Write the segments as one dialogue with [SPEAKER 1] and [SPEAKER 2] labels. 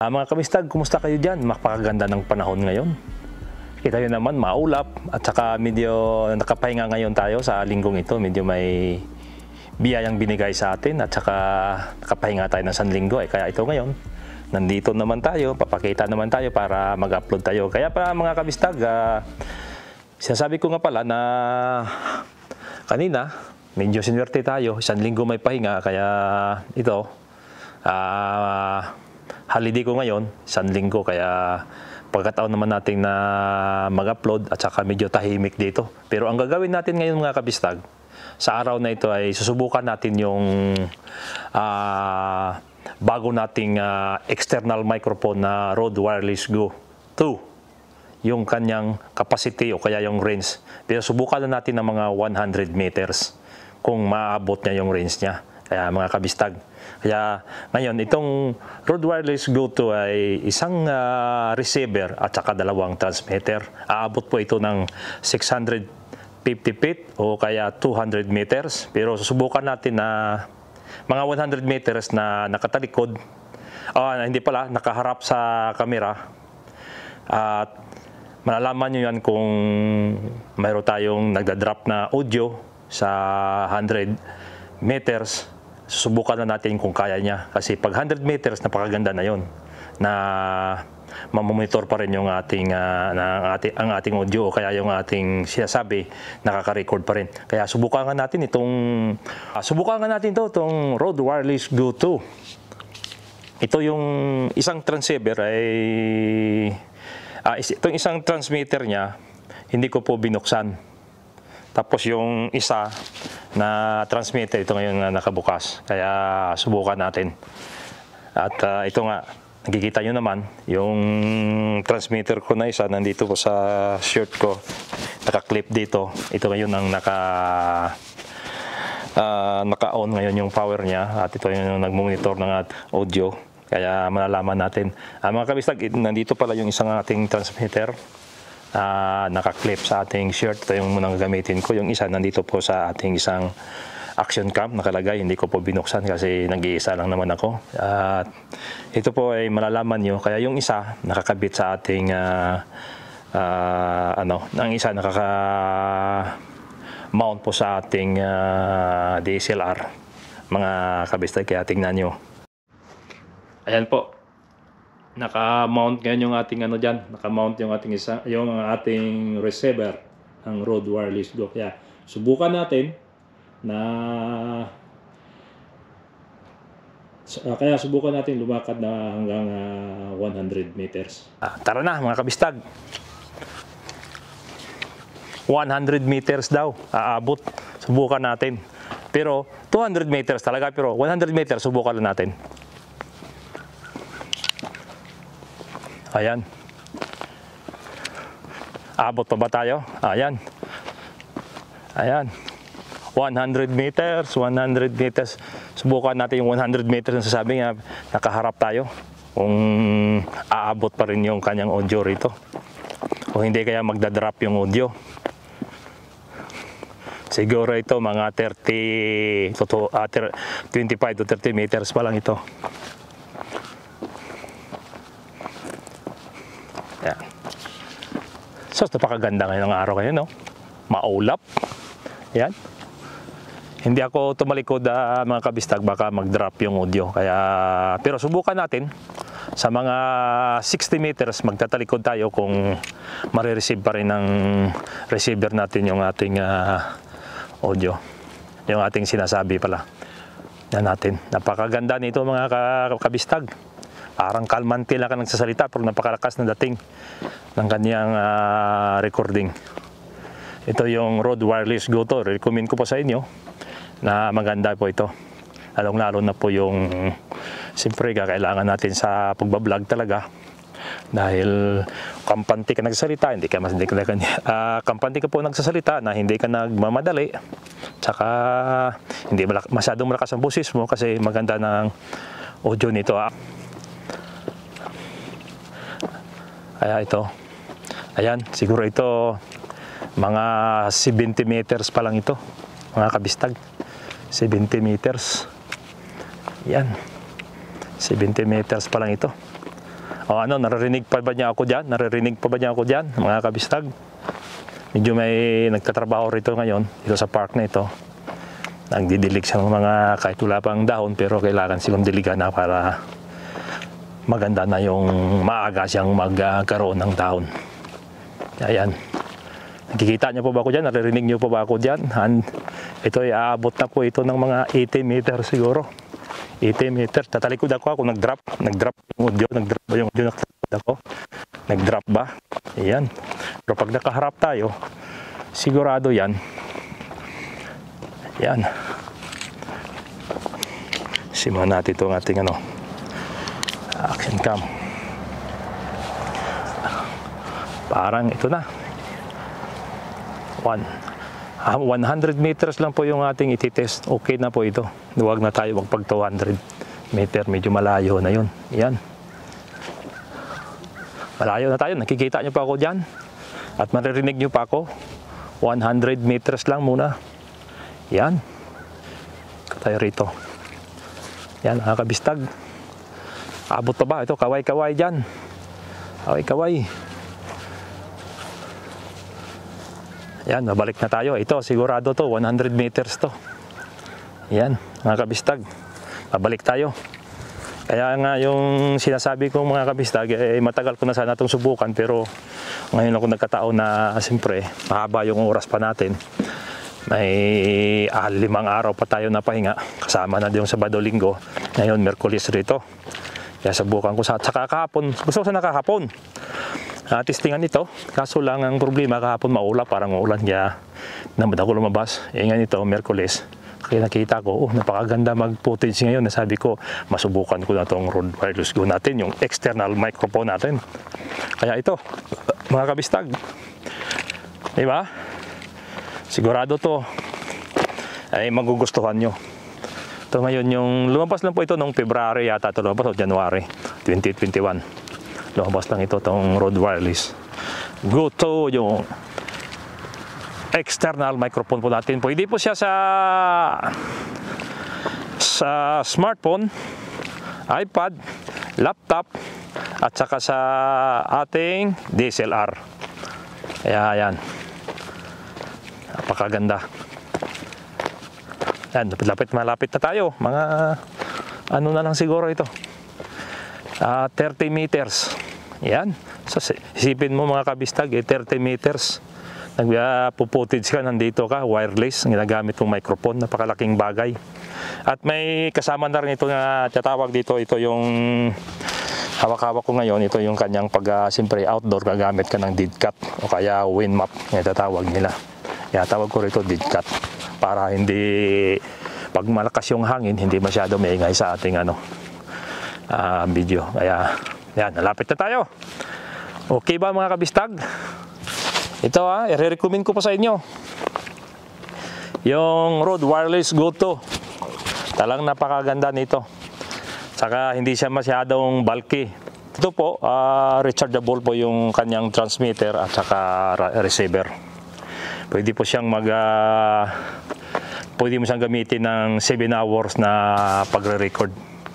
[SPEAKER 1] Mga kabistag, kumusta kayo dyan? Mapakaganda ng panahon ngayon. Kita nyo naman, maulap at saka medyo nakapahinga ngayon tayo sa linggong ito. Medyo may biyayang binigay sa atin at saka nakapahinga tayo ng sanlinggo. Kaya ito ngayon, nandito naman tayo, papakita naman tayo para mag-upload tayo. Kaya pa mga kabistag, sinasabi ko nga pala na kanina, medyo sinwerte tayo. Isang linggo may pahinga, kaya ito, holiday ko ngayon, isang linggo, kaya pagkataon naman natin na mag-upload at saka medyo tahimik dito. Pero ang gagawin natin ngayon mga kabistag, sa araw na ito ay susubukan natin yung bago nating external microphone na Rode Wireless Go 2. Yung kanyang capacity o kaya yung range. Pero subukan na natin ng mga 100 meters kung maabot niya yung range niya. Kaya mga kabistag. Kaya ngayon, itong Rode Wireless Go 2 ay isang receiver at saka dalawang transmitter. Aabot po ito ng 650 feet o kaya 200 meters. Pero susubukan natin na mga 100 meters na nakatalikod. Hindi pala, nakaharap sa camera. At malalaman nyo yan kung mayroon tayong nagda-drop na audio sa 100 meters. Susubukan na natin kung kaya niya. Kasi pag 100 meters, napakaganda na yon na mamonitor pa rin yung ating, ang ating audio o kaya yung ating sinasabi, nakaka-record pa rin. Kaya subukan nga natin itong Rode Wireless Go 2. Ito yung isang transceiver ay itong isang transmitter niya, hindi ko po binuksan. Tapos yung isa na transmitter, ito ngayon na nakabukas. Kaya subukan natin. At ito nga, nakikita nyo naman, yung transmitter ko na isa, nandito ko sa shirt ko. Naka-clip dito. Ito ngayon ang naka-on ngayon yung power niya. At ito yung nag-monitor ng audio. Kaya malalaman natin. Mga kabistag, nandito pala yung isang ating transmitter. Naka-clip sa ating shirt. Ito yung munang gamitin ko. Yung isa nandito po sa ating isang action cam nakalagay. Hindi ko po binuksan kasi nag-iisa lang naman ako. Ito po ay malalaman nyo. Kaya yung isa nakakabit sa ating ang isa nakaka-mount po sa ating DSLR. Mga kabistay, kaya tingnan nyo. Ayan po. Naka-mount ngayon yung ating naka-mount yung ating ating receiver ng Rode Wireless Go. Kaya subukan natin lumakad na hanggang 100 meters. Tara na mga kabistag. 100 meters daw aabot. Subukan natin. Pero 200 meters talaga, pero 100 meters subukan lang natin. Ayan. Abot pa ba tayo? Ayan. Ayan. 100 meters, 100 meters. Subukan natin yung 100 meters na sasabi nga, nakaharap tayo. Kung aabot pa rin yung kanyang audio rito. O hindi kaya magdadrop yung audio. Siguro ito mga 25 to 30 meters pa lang ito. Yan. So, napakaganda ngayon ng araw ngayon, no? Maulap. Yan. Hindi ako tumalikod, mga kabistag, baka mag-drop yung audio. Pero subukan natin. Sa mga 60 meters, magtatalikod tayo kung marireceive pa rin ng receiver natin yung ating audio. Yung ating sinasabi pala. Yan natin. Napakaganda nito mga kabistag. Parang kalmante lang ka nagsasalita pero napakalakas na dating ng kanyang recording. Ito yung Rode Wireless Go 2. Recommend ko po sa inyo na maganda po ito. Lalong-lalo na po yung siyempre kailangan natin sa pagbablog talaga. Dahil kampante ka nagsasalita, kampante ka po nagsasalita na hindi ka nagmamadali. Tsaka hindi masyadong malakas ang boses mo kasi maganda ng audio nito. Kaya ito, ayan, siguro ito mga 70 meters pa lang ito, mga kabistag. 70 meters. Yan. 70 meters pa lang ito. O ano, naririnig pa ba niya ako dyan? Naririnig pa ba niya ako dyan, mga kabistag? Medyo may nagtatrabaho rito ngayon, dito sa park na ito. Nagdidilig siya ng mga, kahit wala pang dahon, pero kailangan silang diligan na para maganda na yung maaga siyang magkaroon ng dahon. Ayan. Nakikita niyo po ba ako dyan? Naririnig niyo po ba ako dyan? Ito ay aabot na po ito ng mga 80 meters siguro. 80 meters. Tatalikod ako nag-drop yung audio, nag-drop ako. Nag-drop ba? Ayan. Pero pag nakaharap tayo, sigurado yan. Ayan. Simulan natin itong ating action cam. Parang ito na. 100 meters lang po yung ating ititest. Okay na po ito. Huwag na tayo magpag 200 meter. Medyo malayo na yun. Yan. Malayo na tayo. Nakikita nyo pa ako dyan. At maririnig nyo pa ako. 100 meters lang muna. Yan. Tayo rito. Yan, mga kabistag. Abot pa ba? Ito, kaway-kaway dyan. Kaway-kaway. Yan, mabalik na tayo. Ito, sigurado to, 100 meters to. Yan, mga kabistag. Mabalik tayo. Kaya nga yung sinasabi kong mga kabistag, matagal ko na sana itong subukan, pero ngayon ako nagkataon na siyempre, mahaba yung oras pa natin. May 5 araw pa tayo na pahinga. Kasama na yung Sabado Linggo. Ngayon, Merkulis rito. Kaya subukan ko sa kahapon. Gusto ko sana kahapon. Testingan ito, kaso lang ang problema kahapon maulap, parang maulan, kaya namad ako lumabas. Ngayon ito, Merkulis, kaya nakita ko, napakaganda mag-footage ngayon. Nasabi ko, masubukan ko na itong Rode Wireless Go natin, yung external microphone natin. Kaya ito, mga kabistag, diba? Sigurado to ay magugustuhan nyo. Ito ngayon, yung lumabas lang po ito noong February yata, ito lumabas o January 2021. Lumabas lang ito, itong Rode Wireless Go 2, yung external microphone po natin. Pwede po siya sa smartphone, iPad, laptop, at saka sa ating DSLR. Kaya yan, napakaganda. Yan, malapit na tayo. Mga ano na lang siguro ito. 30 meters. Yan. So, isipin mo mga kabistag, 30 meters. Nagpo-footage ka, nandito ka, wireless, ginagamit mong microphone, napakalaking bagay. At may kasama na rin ito na tatawag dito, ito yung hawak-hawak ko ngayon, ito yung kanyang siyempre outdoor, gagamit ka ng DidCat o kaya WinMap, yung tatawag nila. Kaya tawag ko rito DidCat para hindi, pag malakas yung hangin, hindi masyado maingay sa ating video. Kaya yan, nalapit na tayo. Okay ba mga kabistag? Ito i-recommend ko pa sa inyo yung Rode Wireless Go 2. Talang napakaganda nito. Saka hindi siya masyadong bulky. Ito po, rechargeable po yung kanyang transmitter at saka receiver. Pwede po siyang pwede mo siyang gamitin ng 7 hours na pagre-record.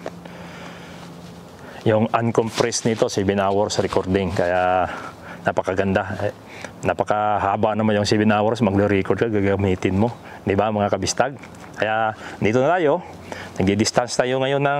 [SPEAKER 1] Yung uncompressed nito, 7 hours recording. Kaya napakaganda. Napakahaba naman yung 7 hours, magre-record ka, gagamitin mo. Di ba mga kabistag? Kaya dito na tayo. Nagdi-distance tayo ngayon ng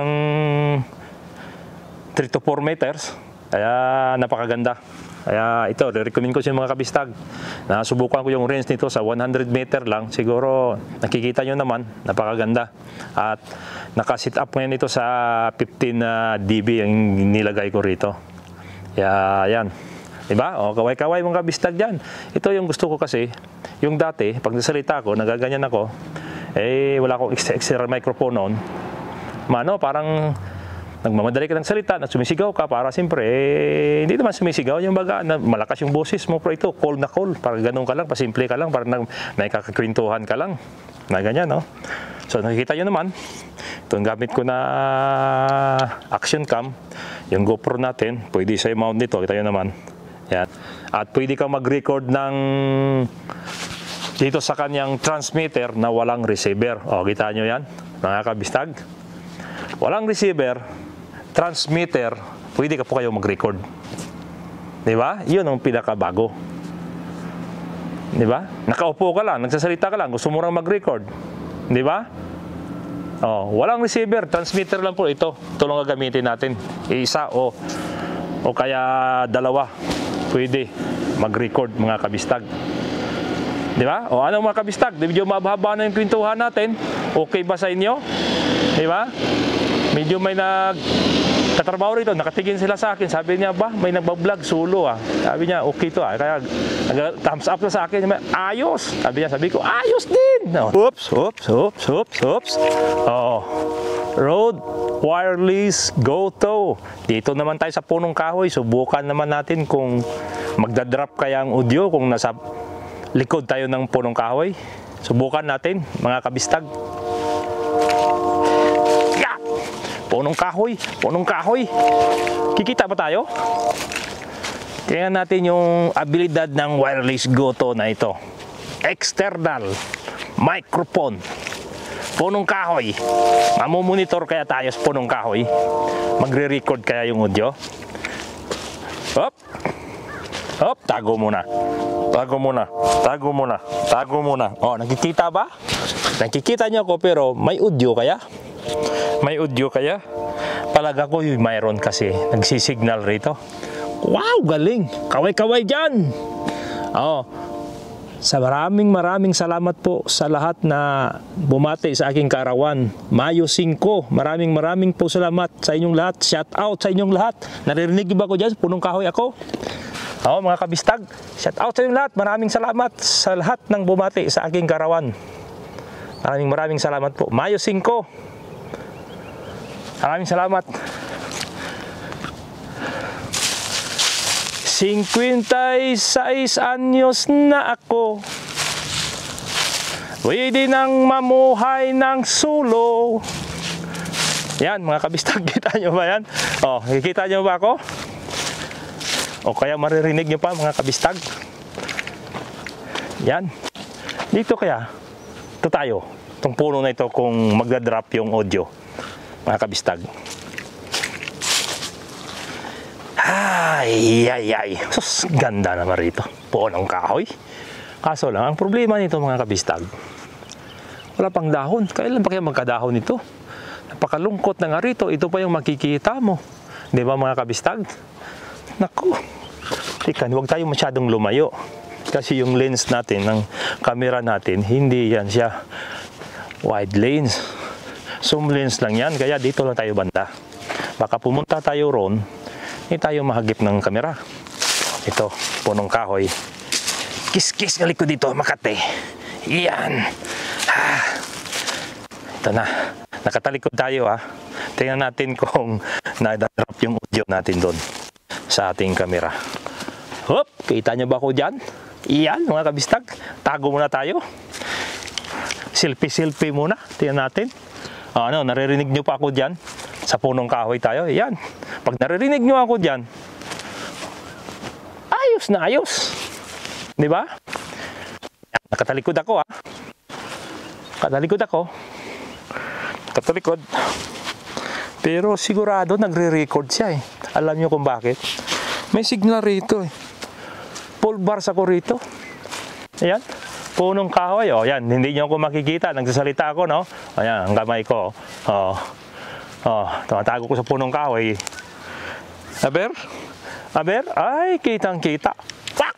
[SPEAKER 1] 3 to 4 meters. Kaya napakaganda. Kaya ito, recommend ko sa mga kabistag. Nasubukan ko yung range nito sa 100 meter lang. Siguro nakikita nyo naman, napakaganda. At naka-sit up ngayon ito sa 15 dB yung nilagay ko rito. Kaya yan. Diba? O, kaway-kaway mga kabistag dyan. Ito yung gusto ko kasi. Yung dati, pag nasalita ko, nagaganyan ako, wala akong extra microphone noon. Parang nagmamadali ka ng salita, na sumisigaw ka para siyempre, hindi naman sumisigaw, yung baga, malakas yung boses mo, pero ito, call na call, para ganun ka lang, pasimple ka lang, para may kakakwentuhan ka lang, na ganyan, no? So, nakikita nyo naman, itong gamit ko na action cam, yung GoPro natin, pwede sa mount nito, kita nyo naman, yan. At pwede kang mag-record ng dito sa kanyang transmitter na walang receiver. O, kita nyo yan, mga kabistag. Walang receiver, transmitter pwede ka po kayo mag-record. Di ba? Yun ang pinakabago. Di ba? Nakaupo ka lang, nagsasalita ka lang, gusto mo lang mag-record. Di ba? Oh, walang receiver, transmitter lang po ito. Ito lang gagamitin natin. Isa o kaya dalawa. Pwede mag-record mga kabistag. Di ba? O anong mga kabistag? Medyo mababa na yung kwentuhan natin. Okay ba sa inyo? Di ba? Medyo may nagtatrabaho rito, nakatingin sila sa akin. Sabi niya, ba, may nagbablog solo ah. Sabi niya, okay to ah. Kaya thumbs up na sa akin. Ayos! Sabi ko, ayos din! No. Oops. Oh. Rode Wireless Go-To. Dito naman tayo sa punong kahoy. Subukan naman natin kung magdadrop kaya ang audio kung nasa likod tayo ng punong kahoy. Subukan natin, mga kabistag. Punong kahoy. Kikita ba tayo? Tingnan natin yung abilidad ng Wireless Go-To na ito. External microphone. Punong kahoy. Mamumonitor kaya tayo sa punong kahoy. Magre-record kaya yung audio. Hop, tago muna. Oh, nakikita ba? Nakikita niyo ako pero may audio kaya? Palaga ko yung mayroon kasi nagsisignal rito. Wow, galing! Kaway-kaway dyan! Oh, sa maraming salamat po sa lahat na bumati sa aking kaarawan. Mayo 5, maraming po salamat sa inyong lahat. Shout out sa inyong lahat. Naririnig ba ko dyan? Punong kahoy ako. Oh, mga kabistag, shout out sa inyong lahat. Maraming salamat sa lahat ng bumati sa aking kaarawan. Maraming salamat po. Mayo 5. Maraming salamat. 56 anyos na ako. Pwede nang mamuhay ng solo. Yan, mga kabistag, kita nyo ba yan? Oh, kikita nyo ba ako? O kaya maririnig nyo pa, mga kabistag? Yan. Dito kaya, ito tayo. Itong puno na ito kung magdadrop yung audio. Mga kabistag. Ay. Sus, ganda naman rito. Punong kahoy. Kaso lang, ang problema nito mga kabistag, wala pang dahon. Kailan pa kaya magkadahon ito? Napakalungkot na nga rito. Ito pa yung makikita mo. Di ba mga kabistag? Naku. Teka, huwag tayo masyadong lumayo. Kasi yung lens natin, ng camera natin, hindi yan siya wide lens. Zoom lens lang yan, kaya dito lang tayo banda. Baka pumunta tayo ron, hindi tayo mahagip ng kamera. Ito, punong kahoy. Kiss-kiss ng likod dito, Makati. Yan. Ito na. Nakatalikod tayo ha. Tingnan natin kung na-drop yung audio natin doon sa ating kamera. Hop! Kita nyo ba ako dyan? Yan, mga kabistag. Tago muna tayo. Selfie muna. Tingnan natin. Ano, naririnig nyo pa ako dyan? Sa punong kahoy tayo. Yan. Pag naririnig nyo ako dyan, ayos na ayos. Di ba? Nakatalikod ako ha. Nakatalikod. Pero sigurado nagre-record siya eh. Alam nyo kung bakit? May signal rito eh. Full bars ako rito. Ayan. Punong kahoy, oh, yan, hindi nyo ako makikita, nagsasalita ako, no? Ayan, ang kamay ko, tumatago ko sa punong kahoy. Aber? Ay, kitang-kita. Pak!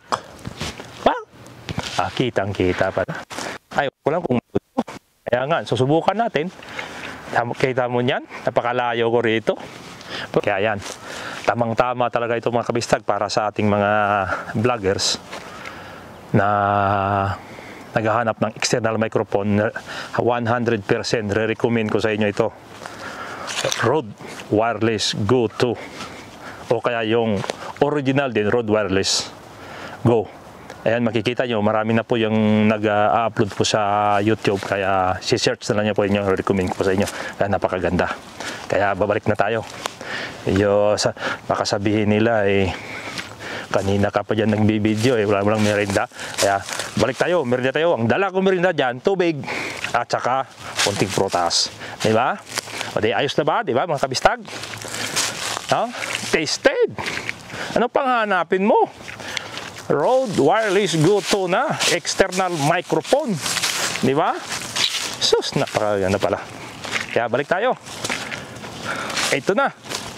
[SPEAKER 1] Kitang-kita pala. Ay, wala kung kaya nga, susubukan natin. Kita mo yan, napakalayo ko rito. Kaya yan, tamang-tama talaga ito mga kabistag para sa ating mga vloggers na naghahanap ng external microphone. 100% re-recommend ko sa inyo ito. Rode Wireless Go-To o kaya yung original din, Rode Wireless Go. Ayan, makikita nyo, marami na po yung nag-upload po sa YouTube, kaya si-search na lang nyo po inyo, recommend ko sa inyo. Kaya napakaganda. Kaya babalik na tayo. Baka sabihin nila kanina ka pa dyan nagbibideo walang merinda. Kaya balik tayo, merinda tayo. Ang dala ko merinda dyan, tubig at saka konting prutas. Diba? O di ayos na ba? Diba mga kabistag? No? tested. Ano pang hanapin mo? Rode Wireless Go 2 na external microphone. Di ba? Sus, napakaganda pala. Kaya balik tayo. Ito na.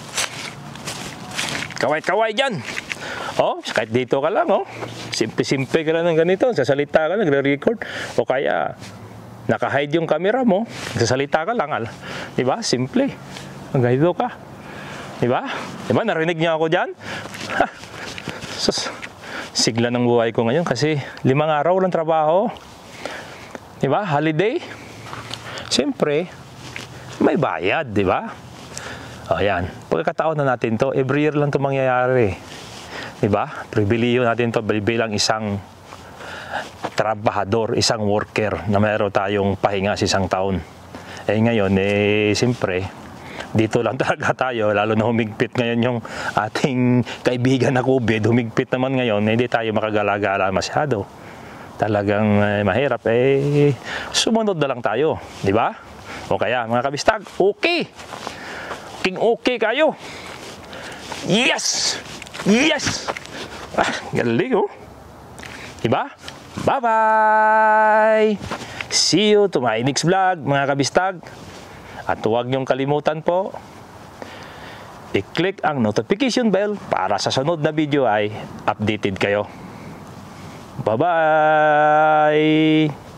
[SPEAKER 1] Kaway-kaway dyan. Oh, kahit dito ka lang, oh. Simple-simple ka lang ng ganito. Sasalita ka, nagre-record. O kaya, naka-hide yung camera mo. Sasalita ka lang. Diba? Simple. Ganito ka. Diba? Diba? Narinig niyo ako dyan? Ha! Sus, sigla ng buhay ko ngayon kasi 5 araw lang trabaho. Diba? Holiday. Siyempre, may bayad, diba? O yan, pagkakataon na natin to, every year lang to mangyayari. Diba? Pribiliyo natin to bilang isang trabahador, isang worker na mayroon tayong pahinga sa isang taon. Eh ngayon, siyempre, dito lang talaga tayo, lalo na humigpit ngayon yung ating kaibigan na COVID, humigpit naman ngayon, hindi tayo makagala-gala masyado. Talagang mahirap, sumunod na lang tayo, di ba? O kaya, mga kabistag, okay! Okay kayo. Yes! Yes! Ah, galing oh. Diba? Bye-bye! See you to my next vlog, mga kabistag. At huwag niyong kalimutan po, i-click ang notification bell para sa sunod na video ay updated kayo. Bye-bye!